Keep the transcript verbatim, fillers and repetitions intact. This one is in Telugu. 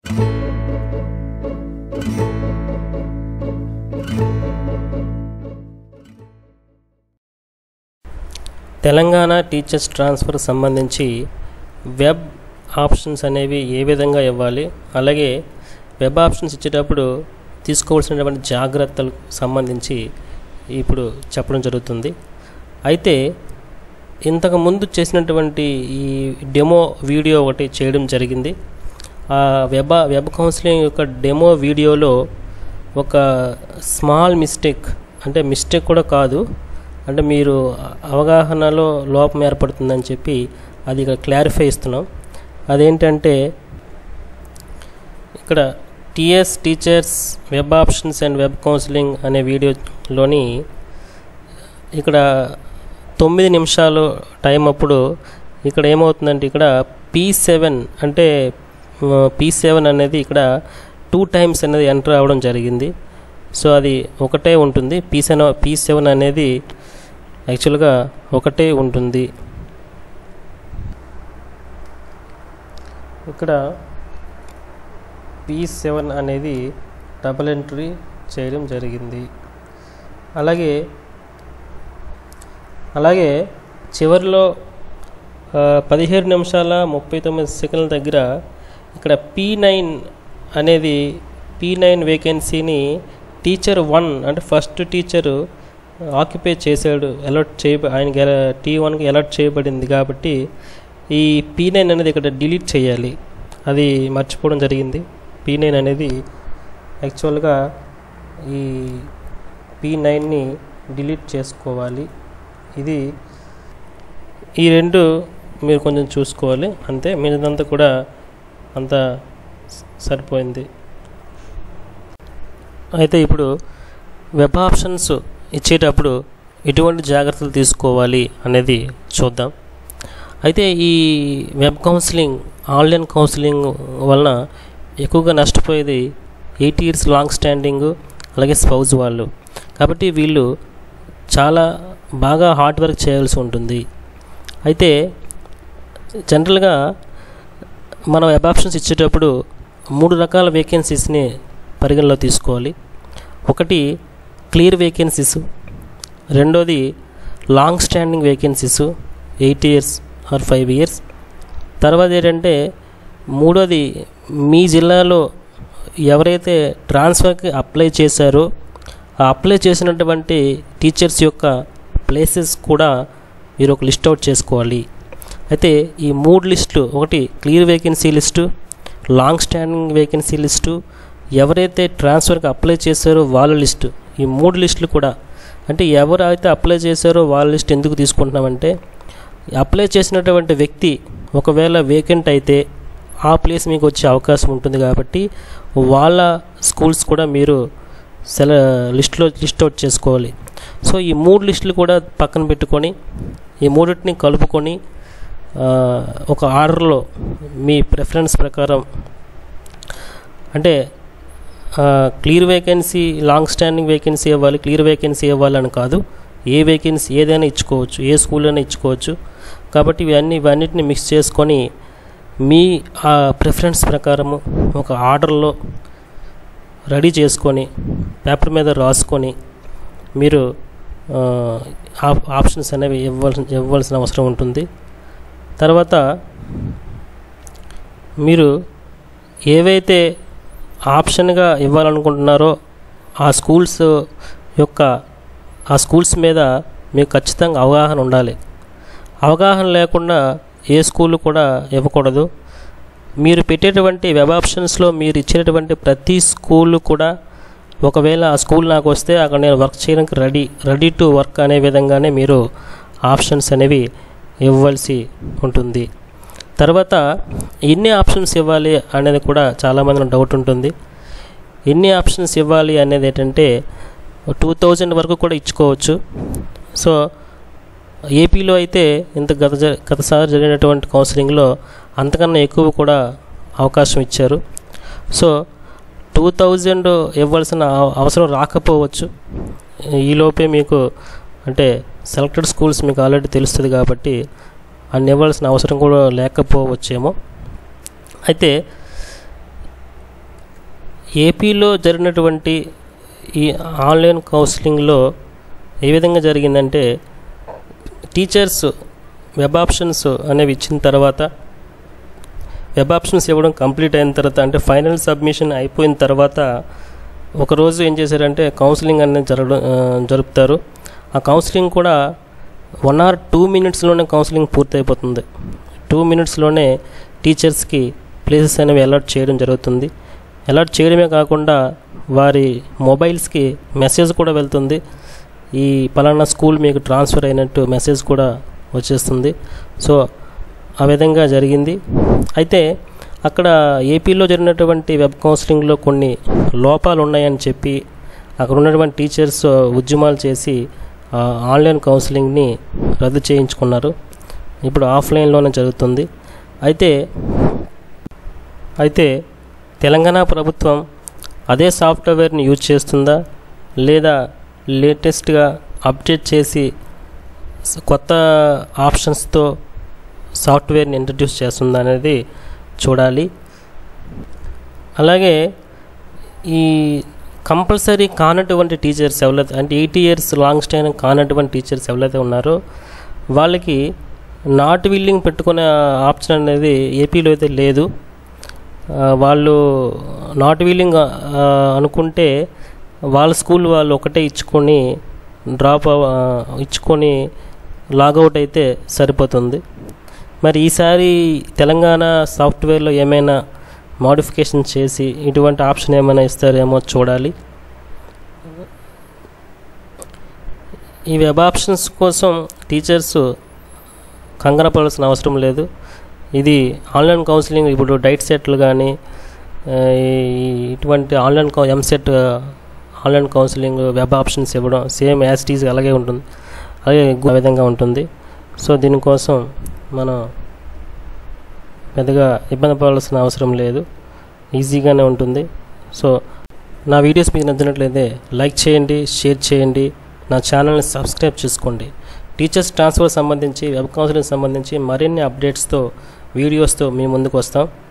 తెలంగాణ టీచర్స్ ట్రాన్స్ఫర్ సంబంధించి వెబ్ ఆప్షన్స్ అనేవి ఏ విధంగా ఇవ్వాలి, అలాగే వెబ్ ఆప్షన్స్ ఇచ్చేటప్పుడు తీసుకోవాల్సినటువంటి జాగ్రత్తలకు సంబంధించి ఇప్పుడు చెప్పడం జరుగుతుంది. అయితే ఇంతకుముందు చేసినటువంటి ఈ డెమో వీడియో ఒకటి చేయడం జరిగింది. ఆ వెబ్ వెబ్ కౌన్సిలింగ్ యొక్క డెమో వీడియోలో ఒక స్మాల్ మిస్టేక్, అంటే మిస్టేక్ కూడా కాదు, అంటే మీరు అవగాహనలో లోపం ఏర్పడుతుందని చెప్పి అది ఇక్కడ క్లారిఫై ఇస్తున్నాం. అదేంటంటే ఇక్కడ TS teachers web options and web counselling అనే వీడియోలోని ఇక్కడ తొమ్మిది నిమిషాలు టైం అప్పుడు ఇక్కడ ఏమవుతుందంటే ఇక్కడ పీ సెవెన్ అంటే పీ సెవెన్ అనేది ఇక్కడ టూ టైమ్స్ అనేది ఎంటర్ అవ్వడం జరిగింది. సో అది ఒకటే ఉంటుంది. పీ సెవెన్ పీ సెవెన్ అనేది యాక్చువల్గా ఒకటే ఉంటుంది. ఇక్కడ పీ సెవెన్ అనేది డబుల్ ఎంట్రీ చేయడం జరిగింది. అలాగే అలాగే చివరిలో పదిహేడు నిమిషాల ముప్పై తొమ్మిది సెకండ్ల దగ్గర ఇక్కడ పీ నైన్ అనేది పీ నైన్ వేకెన్సీని టీచర్ వన్ అంటే ఫస్ట్ టీచరు ఆక్యుపై చేశాడు, అలర్ట్ చేయ ఆయనకి టీ వన్కి అలర్ట్ చేయబడింది కాబట్టి ఈ పీ నైన్ అనేది ఇక్కడ డిలీట్ చేయాలి. అది మర్చిపోవడం జరిగింది. పీ నైన్ అనేది యాక్చువల్గా ఈ పీ నైన్ని డిలీట్ చేసుకోవాలి. ఇది ఈ రెండు మీరు కొంచెం చూసుకోవాలి అంతే, మీదంతా కూడా అంతా సరిపోయింది. అయితే ఇప్పుడు వెబ్ ఆప్షన్స్ ఇచ్చేటప్పుడు ఎటువంటి జాగ్రత్తలు తీసుకోవాలి అనేది చూద్దాం. అయితే ఈ వెబ్ కౌన్సిలింగ్ ఆన్లైన్ కౌన్సిలింగ్ వలన ఎక్కువగా నష్టపోయేది ఎయిట్ ఇయర్స్ లాంగ్ స్టాండింగ్ అలాగే స్పౌజ్ వాళ్ళు. కాబట్టి వీళ్ళు చాలా బాగా హార్డ్ వర్క్ చేయాల్సి ఉంటుంది. అయితే జనరల్గా మనం వెబ్ ఆప్షన్స్ ఇచ్చేటప్పుడు మూడు రకాల వేకెన్సీస్ని పరిగణలో తీసుకోవాలి. ఒకటి క్లియర్ వేకెన్సీస్, రెండోది long standing vacancies eight years or five years, తర్వాత ఏంటంటే మూడోది మీ జిల్లాలో ఎవరైతే ట్రాన్స్ఫర్కి అప్లై చేశారో ఆ అప్లై చేసినటువంటి టీచర్స్ యొక్క ప్లేసెస్ కూడా మీరు ఒక లిస్ట్ అవుట్ చేసుకోవాలి. అయితే ఈ మూడు లిస్టులు, ఒకటి clear vacancy list, long standing vacancy list, ఎవరైతే ట్రాన్స్ఫర్కి అప్లై చేశారో వాళ్ళ లిస్టు, ఈ మూడు లిస్టులు కూడా అంటే ఎవరైతే అప్లై చేశారో వాళ్ళ లిస్ట్ ఎందుకు తీసుకుంటున్నామంటే అప్లై చేసినటువంటి వ్యక్తి ఒకవేళ వేకెంట్ అయితే ఆ ప్లేస్ మీకు వచ్చే అవకాశం ఉంటుంది కాబట్టి వాళ్ళ స్కూల్స్ కూడా మీరు సెల లిస్ట్లో లిస్ట్ అవుట్ చేసుకోవాలి. సో ఈ మూడు లిస్టులు కూడా పక్కన పెట్టుకొని ఈ మూడింటిని కలుపుకొని ఒక ఆర్డర్లో మీ ప్రిఫరెన్స్ ప్రకారం, అంటే clear vacancy long standing vacancy ఇవ్వాలి, క్లియర్ వేకెన్సీ ఇవ్వాలని కాదు, ఏ వేకెన్సీ ఏదైనా ఇచ్చుకోవచ్చు, ఏ స్కూల్ అయినా ఇచ్చుకోవచ్చు. కాబట్టి ఇవన్నీ ఇవన్నిటిని మిక్స్ చేసుకొని మీ ఆ ప్రిఫరెన్స్ ప్రకారము ఒక ఆర్డర్లో రెడీ చేసుకొని పేపర్ మీద రాసుకొని మీరు ఆప్షన్స్ అనేవి ఇవ్వాల్సిన ఇవ్వాల్సిన అవసరం ఉంటుంది. తర్వాత మీరు ఏవైతే ఆప్షన్గా ఇవ్వాలనుకుంటున్నారో ఆ స్కూల్స్ యొక్క ఆ స్కూల్స్ మీద మీకు ఖచ్చితంగా అవగాహన ఉండాలి. అవగాహన లేకుండా ఏ స్కూల్ కూడా ఇవ్వకూడదు. మీరు పెట్టేటువంటి వెబ్ ఆప్షన్స్లో మీరు ఇచ్చేటువంటి ప్రతి స్కూల్ కూడా ఒకవేళ ఆ స్కూల్ నాకు వస్తే అక్కడ నేను వర్క్ చేయడానికి రెడీ రెడీ టు వర్క్ అనే విధంగానే మీరు ఆప్షన్స్ అనేవి ఇవ్వాల్సి ఉంటుంది. తర్వాత ఎన్ని ఆప్షన్స్ ఇవ్వాలి అనేది కూడా చాలామందిలో డౌట్ ఉంటుంది. ఎన్ని ఆప్షన్స్ ఇవ్వాలి అనేది ఏంటంటే టూ థౌజండ్ వరకు కూడా ఇచ్చుకోవచ్చు. సో ఏపీలో అయితే ఇంత గత గతసారి జరిగినటువంటి కౌన్సిలింగ్లో అంతకన్నా ఎక్కువ కూడా అవకాశం ఇచ్చారు. సో టూ థౌజండ్ ఇవ్వాల్సిన అవసరం రాకపోవచ్చు. ఈలోపే మీకు అంటే సెలెక్టెడ్ స్కూల్స్ మీకు ఆల్రెడీ తెలుస్తుంది కాబట్టి అన్ని ఇవ్వాల్సిన అవసరం కూడా లేకపోవచ్చేమో. అయితే ఏపీలో జరిగినటువంటి ఈ ఆన్లైన్ కౌన్సిలింగ్లో ఏ విధంగా జరిగిందంటే, టీచర్స్ వెబ్ ఆప్షన్స్ అనేవి ఇచ్చిన తర్వాత, వెబ్ ఆప్షన్స్ ఇవ్వడం కంప్లీట్ అయిన తర్వాత, అంటే ఫైనల్ సబ్మిషన్ అయిపోయిన తర్వాత ఒకరోజు ఏం చేశారంటే కౌన్సిలింగ్ అనేది జరగడం జరుపుతారు. ఆ కౌన్సిలింగ్ కూడా వన్ ఆర్ టూ మినిట్స్లోనే కౌన్సిలింగ్ పూర్తయిపోతుంది. టూ మినిట్స్లోనే టీచర్స్కి ప్లేసెస్ అనేవి అలాట్ చేయడం జరుగుతుంది. అలాట్ చేయడమే కాకుండా వారి మొబైల్స్కి మెసేజ్ కూడా వెళ్తుంది. ఈ పలానా స్కూల్ మీకు ట్రాన్స్ఫర్ అయినట్టు మెసేజ్ కూడా వచ్చేస్తుంది. సో ఆ విధంగా జరిగింది. అయితే అక్కడ ఏపీలో జరిగినటువంటి వెబ్ కౌన్సిలింగ్లో కొన్ని లోపాలు ఉన్నాయని చెప్పి అక్కడ ఉన్నటువంటి టీచర్స్ ఉద్యమాలు చేసి ఆన్లైన్ కౌన్సిలింగ్ని రద్దు చేయించుకున్నారు. ఇప్పుడు ఆఫ్లైన్లోనే జరుగుతుంది. అయితే అయితే తెలంగాణ ప్రభుత్వం అదే సాఫ్ట్వేర్ని యూజ్ చేస్తుందా, లేదా లేటెస్ట్గా అప్డేట్ చేసి కొత్త ఆప్షన్స్తో సాఫ్ట్వేర్ని ఇంట్రడ్యూస్ చేస్తుందా అనేది చూడాలి. అలాగే ఈ కంపల్సరీ కానటువంటి టీచర్స్ ఎవరైతే, అంటే ఎయిటీ ఇయర్స్ లాంగ్ స్టైన్ కానటువంటి టీచర్స్ ఎవరైతే ఉన్నారో వాళ్ళకి నాట్ విల్లింగ్ పెట్టుకునే ఆప్షన్ అనేది ఏపీలో అయితే లేదు. వాళ్ళు నాట్ విల్లింగ్ అనుకుంటే వాళ్ళ స్కూల్ వాళ్ళు ఒకటే ఇచ్చుకొని డ్రాప్ ఇచ్చుకొని లాగౌట్ అయితే సరిపోతుంది. మరి ఈసారి తెలంగాణ సాఫ్ట్వేర్లో ఏమైనా మోడిఫికేషన్ చేసి ఇటువంటి ఆప్షన్ ఏమైనా ఇస్తారేమో చూడాలి. ఈ వెబ్ ఆప్షన్స్ కోసం టీచర్స్ కంగారు పడాల్సిన అవసరం లేదు. ఇది ఆన్లైన్ కౌన్సిలింగ్ ఇప్పుడు డైట్ సెట్లు కానీ ఇటువంటి ఆన్లైన్ కౌ EAMCET online counselling web options ఇవ్వడం సేమ్ యాజ్ ఇట్ ఈజ్ అలాగే ఉంటుంది, అలాగే ఆ విధంగా ఉంటుంది. సో దీనికోసం మనం పెద్దగా ఇబ్బంది పడాల్సిన అవసరం లేదు, ఈజీగానే ఉంటుంది. సో నా వీడియోస్ మీకు నచ్చినట్లయితే లైక్ చేయండి, షేర్ చేయండి, నా ఛానల్ని సబ్స్క్రైబ్ చేసుకోండి. టీచర్స్ ట్రాన్స్ఫర్ సంబంధించి వెబ్ కౌన్సిలింగ్ సంబంధించి మరిన్ని అప్డేట్స్తో వీడియోస్తో మీ ముందుకు వస్తాం.